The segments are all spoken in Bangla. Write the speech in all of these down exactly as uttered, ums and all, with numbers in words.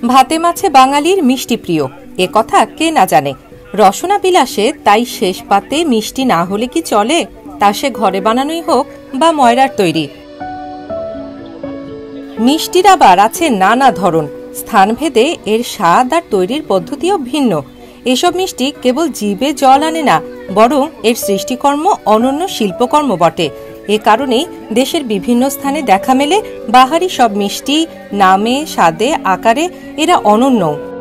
ভাতে মাছে বাঙালির মিষ্টি প্রিয়, এ কথা কে না জানে। রসনা বিলাসে তাই শেষ পাতে মিষ্টি না হলে কি চলে, তা সে ঘরে বানানোই হোক বা ময়রার তৈরি। মিষ্টির আবার আছে নানা ধরন, স্থানভেদে এর স্বাদ আর তৈরির পদ্ধতিও ভিন্ন। এসব মিষ্টি কেবল জিভে জল আনে না, বরং এর সৃষ্টিকর্ম অনন্য শিল্পকর্ম বটে। এ কারণেই দেশের বিভিন্ন স্থানে দেখা মেলে বাহারি সব মিষ্টি, নামে, স্বাদে, আকারে এরা অনন্য।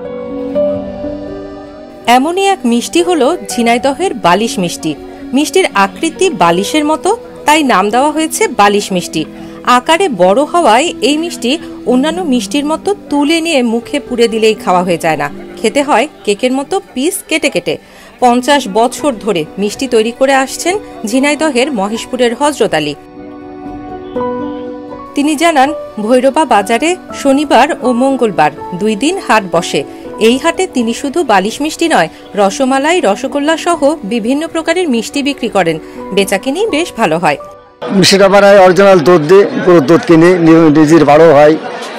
এমনই এক মিষ্টি হলো ঝিনাইদহের বালিশ মিষ্টি। মিষ্টির আকৃতি বালিশের মতো, তাই নাম দেওয়া হয়েছে বালিশ মিষ্টি। আকারে বড় হওয়ায় এই মিষ্টি অন্যান্য মিষ্টির মতো তুলে নিয়ে মুখে পুরে দিলেই খাওয়া হয়ে যায় না, খেতে হয় কেকের মতো পিস কেটে কেটে। পঞ্চাশ বছর ধরে মিষ্টি তৈরি করে আসছেন ঝিনাইদহের মহেশপুরের হজরত আলী। তিনি জানান, ভৈরবা বাজারে শনিবার ও মঙ্গলবার দুই দিন হাট বসে। এই হাটে তিনি শুধু বালিশ মিষ্টি নয়, রসমালাই, রসগোল্লা সহ বিভিন্ন প্রকারের মিষ্টি বিক্রি করেন। বেচাকিনি বেশ ভালো হয়। মিষ্টিটা বানায় অরিজিনাল দুধ দিয়ে, পুরো দুধ কিনে নিজের বারো হয়।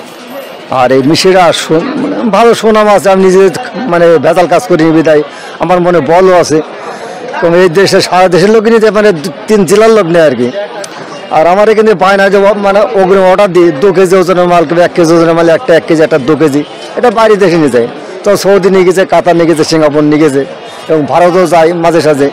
আর এই মিষ্টিটা ভালো সুনাম আছে। আমি নিজে মানে ভেজাল কাজ করি বিদায় আমার মনে বলও আছে। এবং এই দেশে সারা দেশের লোক নিতে মানে তিন জেলার লোক নেয় আর কি। আর আমার এখানে বায়না যে মানে অগ্রিম অর্ডার দিই, দু কেজি ওজনের মাল কিনে এক কেজি ওজনের মাল একটা এক কেজি একটা দু কেজি এটা বাইরে দেশে নিয়ে যায়। তো সৌদি নিয়ে গেছে, কাতার নিয়ে গেছে, সিঙ্গাপুর নিয়ে গেছে এবং ভারতও যায় মাঝে সাঝে।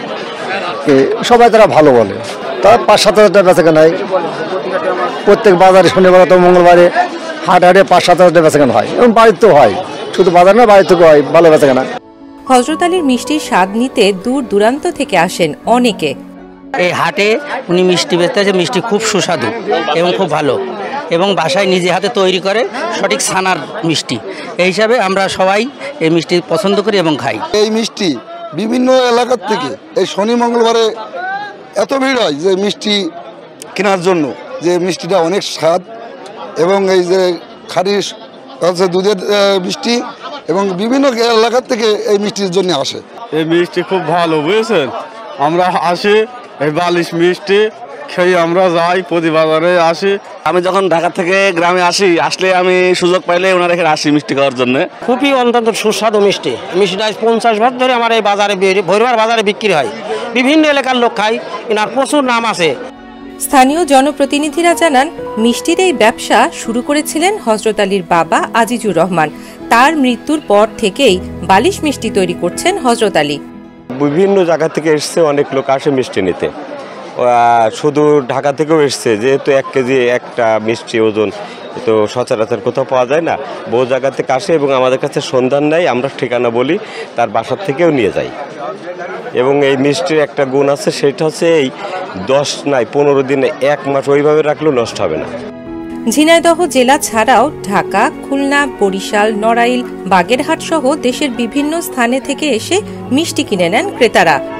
সবাই তারা ভালো বলে। তার পাঁচ সাত হাজার টাকা বেচা কেনা হয় প্রত্যেক বাজারে। শনিবার তো মঙ্গলবারে হাট হাটে পাঁচ সাত হাজার টাকা বেচা কেনা হয় এবং বাড়িতেও হয়, শুধু বাজার না বাড়ি থেকেও হয় ভালো বেচা কেনা। হজরত আলীর মিষ্টির স্বাদ নিতে দূর দূরান্ত থেকে আসেন অনেকে। এই হাটে উনি মিষ্টি বেচতে আছে, মিষ্টি খুব সুস্বাদু এবং খুব ভালো, এবং বাসায় নিজে হাতে তৈরি করে সঠিক ছানার মিষ্টি। এই হিসাবে আমরা সবাই এই মিষ্টি পছন্দ করি এবং খাই। এই মিষ্টি বিভিন্ন এলাকার থেকে এই শনি মঙ্গলবারে এত ভিড় হয় যে মিষ্টি কেনার জন্য, যে মিষ্টিটা অনেক স্বাদ এবং এই যে খাঁটি হচ্ছে দুধের মিষ্টি এবং বিভিন্ন এলাকার থেকে এই মিষ্টির জন্য আসে। এই মিষ্টি খুব ভালো, বুঝেছেন। আমরা আসি এই বালিশ মিষ্টি খেয়ে আমরা যাই, প্রতি বাজারে আসি। আমি যখন ঢাকা থেকে গ্রামে আসি, আসলে আমি সুযোগ পাইলে ওনার এখানে আসি মিষ্টি খাওয়ার জন্য। খুবই অত্যন্ত সুস্বাদু মিষ্টি। মিষ্টিটা পঞ্চাশ বছর ধরে আমার এই বাজারে ভৈরবার বাজারে বিক্রি হয়, বিভিন্ন এলাকার লোক খায়, এনার প্রচুর নাম আছে। স্থানীয় জনপ্রতিনিধিরা জানান, মিষ্টির এই ব্যবসা শুরু করেছিলেন হজরত আলীর বাবা আজিজুর রহমান। তার মৃত্যুর পর থেকেই বালিশ মিষ্টি তৈরি করছেন হজরত আলী। বিভিন্ন জায়গা থেকে এসছে অনেক লোক আসে মিষ্টি নিতে, শুধু ঢাকা থেকেও এসছে। যেহেতু এক কেজি একটা মিষ্টি ওজন তো সচরাচর কোথাও পাওয়া যায় না, বহু জায়গা থেকে আসে এবং আমাদের কাছে সন্ধান নেয়, আমরা ঠিকানা বলি, তার বাসার থেকেও নিয়ে যাই। এবং এই মিষ্টির একটা গুণ আছে, সেটা হচ্ছে এই দশ নাই পনেরো দিনে এক মাস ওইভাবে রাখলেও নষ্ট হবে না। ঝিনাইদহ জেলা ছাড়াও ঢাকা, খুলনা, বরিশাল, নড়াইল, বাগেরহাট সহ দেশের বিভিন্ন স্থানে থেকে এসে মিষ্টি কিনে নেন ক্রেতারা।